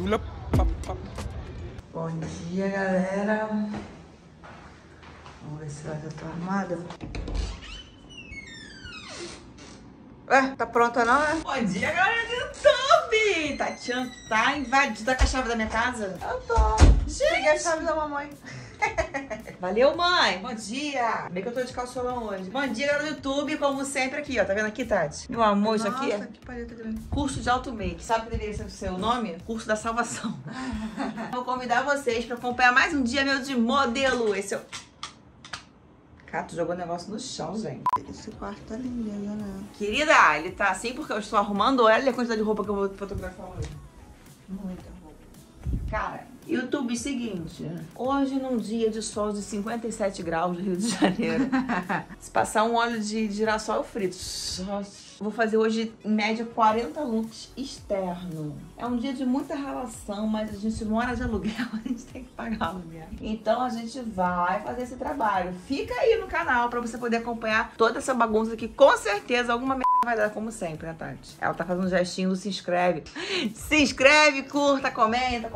Bom dia, galera. Vamos ver se eu tô arrumada. Ué, tá pronta não, né? Bom dia, galera do YouTube! Tatiana tá invadida com a chave da minha casa? Eu tô. Gente! Peguei a chave da mamãe. Valeu, mãe! Bom dia! Bem que eu tô de calçolão hoje. Bom dia, galera do YouTube, como sempre aqui, ó. Tá vendo aqui, Tati? Meu amor, isso aqui é que paleta grande. curso de auto-make. Sabe o que deveria ser o seu nome? Curso da salvação. Vou convidar vocês pra acompanhar mais um dia meu de modelo. Esse é o... Cato jogou o negócio no chão, gente. Esse quarto tá lindo, né? Querida, ele tá assim porque eu estou arrumando. Olha a quantidade de roupa que eu vou fotografar hoje. Muita roupa. Cara, YouTube, seguinte. Hoje, num dia de sol de 57 graus no Rio de Janeiro. Se passar um óleo de girassol, eu frito. Vou fazer hoje, em média, 40 looks externo. É um dia de muita relação, mas a gente mora de aluguel, a gente tem que pagar aluguel. Então a gente vai fazer esse trabalho. Fica aí no canal pra você poder acompanhar toda essa bagunça que com certeza alguma merda vai dar, como sempre, né, Tati? Ela tá fazendo um gestinho do se inscreve. Se inscreve, curta, comenta,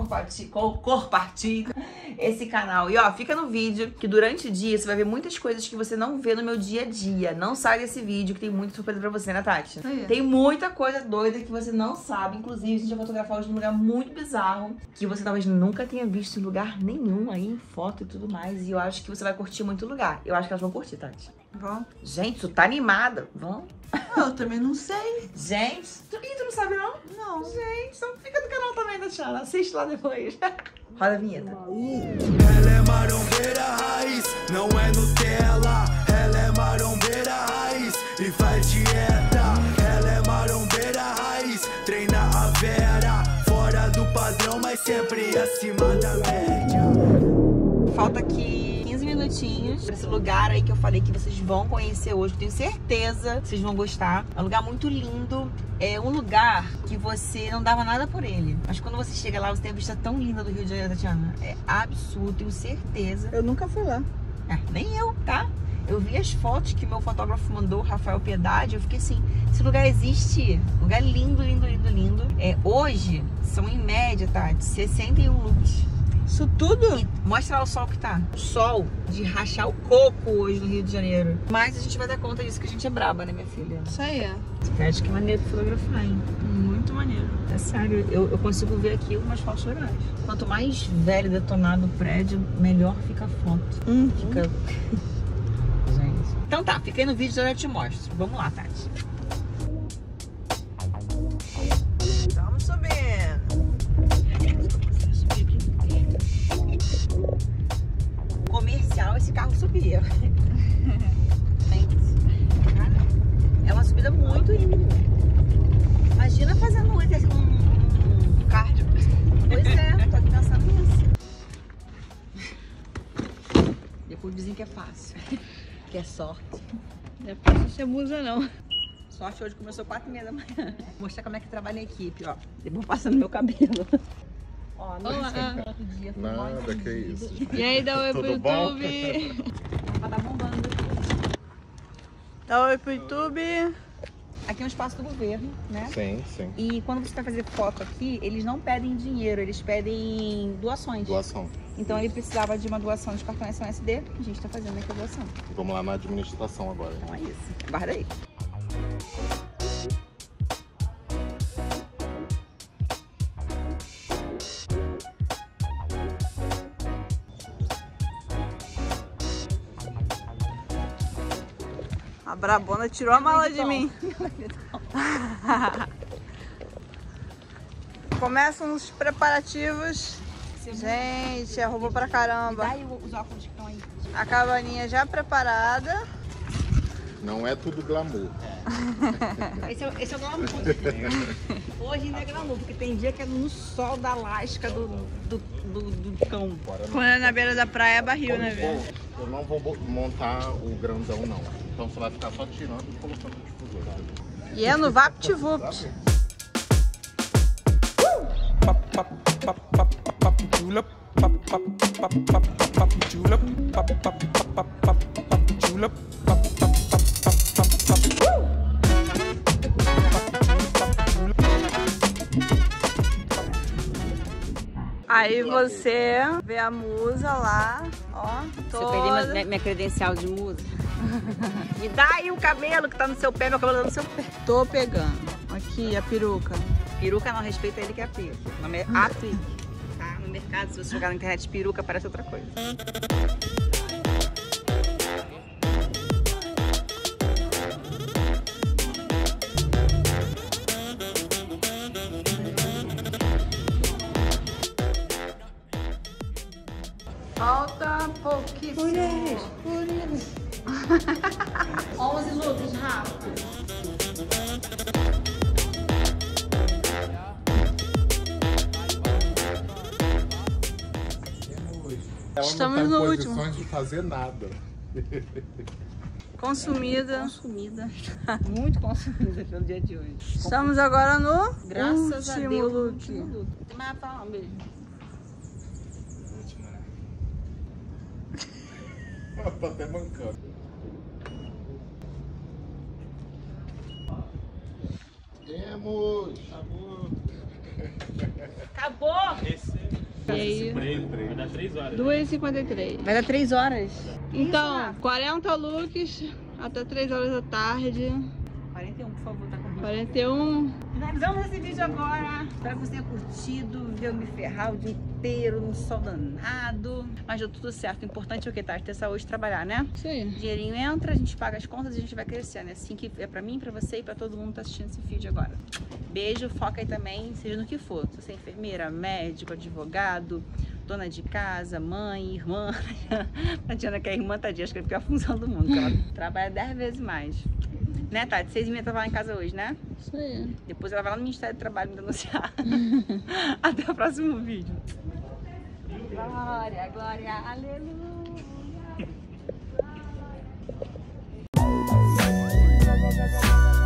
compartilha esse canal. E ó, fica no vídeo que durante o dia você vai ver muitas coisas que você não vê no meu dia a dia. Não sai desse vídeo que tem muita surpresa pra você, né, Tati? Tem muita coisa doida que você não sabe. Inclusive, a gente vai fotografar hoje num lugar muito bizarro, que você talvez nunca tenha visto em lugar nenhum aí, em foto e tudo mais. E eu acho que você vai curtir muito o lugar. Eu acho que elas vão curtir, Tati. Bom. Gente, tu tá animada. Vamos? Eu também não sei. Gente, tu não sabe não? Não. Gente, então fica no canal também, Tatiana. Assiste lá depois. Roda a vinheta. Ela é marombeira raiz, não é Nutella. Ela é marombeira raiz e faz dieta. Ela é marombeira raiz, treina a vera. Fora do padrão, mas sempre acima da média. Falta aqui 15 minutinhos pra esse lugar aí que eu falei que vocês vão conhecer hoje. Eu tenho certeza que vocês vão gostar. É um lugar muito lindo. É um lugar que você não dava nada por ele. Mas quando você chega lá, você tem a vista tão linda do Rio de Janeiro, Tatiana. É absurdo, tenho certeza. Eu nunca fui lá. Nem eu, tá? Eu vi as fotos que meu fotógrafo mandou, o Rafael Piedade. Eu fiquei assim, esse lugar existe. Lugar lindo, lindo, lindo, lindo. Hoje, são em média, tá? De 61 looks. Isso tudo? E mostra lá o sol que tá. O sol de rachar o coco hoje no Rio de Janeiro. Mas a gente vai dar conta disso, que a gente é braba, né, minha filha? Isso aí é. Acho que é maneiro fotografar, hein? Muito maneiro. É sério, eu consigo ver aqui umas fotos legais. Quanto mais velho, detonado o prédio, melhor fica a foto. Fica... Gente. Então tá, fica aí no vídeo e eu te mostro. Vamos lá, Tati. Estamos subindo. Comercial, esse carro subia. Gente, cara, é uma subida muito íngreme. Imagina fazendo um cardio. Pois é, tô aqui pensando nisso. Depois dizem que é fácil, que é sorte. Depois não se abusa, não. Sorte hoje começou 4h30 da manhã. Vou mostrar como é que trabalha a equipe, ó. Depois passando meu cabelo. Ó, não sei outro dia. Nada, que isso. E aí, dá oi pro Tudo bom? YouTube. Tá bombando aqui. Dá oi pro YouTube. Aqui é um espaço do governo, né? Sim, sim. E quando você vai fazer foto aqui, eles não pedem dinheiro, eles pedem doações. Doação. Então ele precisava de uma doação de cartão SD, a gente tá fazendo aqui a doação. Vamos lá na administração agora. Então é isso. Guarda aí. A brabona tirou a mala de mim. Começam os preparativos. Gente, é roupa pra caramba. Dá aí os óculos que estão aí. A cabaninha já preparada. Não é tudo glamour. Esse é o glamour. Hoje ainda é glamour, porque tem dia que é no sol da lasca do cão. Quando é na beira da praia é barril, né, velho? Eu não vou montar o grandão, não. Então você vai ficar só tirando e colocando o difusor. E é no VaptVupt. Aí você vê a musa lá, ó, toda. Você perdeu minha credencial de musa. Me dá aí o cabelo que tá no seu pé, meu cabelo tá no seu pé. Tô pegando. Aqui, a peruca. Peruca não respeita ele que é peruca. O nome é aplique. Tá? No mercado, se você jogar na internet peruca, parece outra coisa. Falta pouquíssimo. 11 looks, rápido. Estamos no último. Ela não tá em condições de fazer nada. Consumida. Muito consumida pelo dia de hoje. Estamos agora no Graças a último Deus. look. Último look. Mas fala um beijo. Tá até mancando. Temos! Acabou! E aí, Vai dar 3 horas. 2h53. Vai dar 3 horas. Então, 40 looks até 3 horas da tarde. 41, por favor, tá comigo. 41. Finalizamos esse vídeo agora. Espero que você tenha curtido, ver eu me ferrar o dia inteiro no sol danado. Mas deu tudo certo. O importante é o que, tá? Ter saúde e trabalhar, né? Isso aí. O dinheirinho entra, a gente paga as contas e a gente vai crescendo. É assim que é pra mim, pra você e pra todo mundo que tá assistindo esse vídeo agora. Beijo, foca aí também, seja no que for. Se você é enfermeira, médico, advogado, dona de casa, mãe, irmã. A Diana que é irmã, tadinha, acho que é a pior função do mundo, porque ela trabalha 10 vezes mais. Né, Tati? 6h30 tava lá em casa hoje, né? Isso aí. Depois ela vai lá no Ministério do Trabalho me denunciar. Até o próximo vídeo. Glória, glória, aleluia.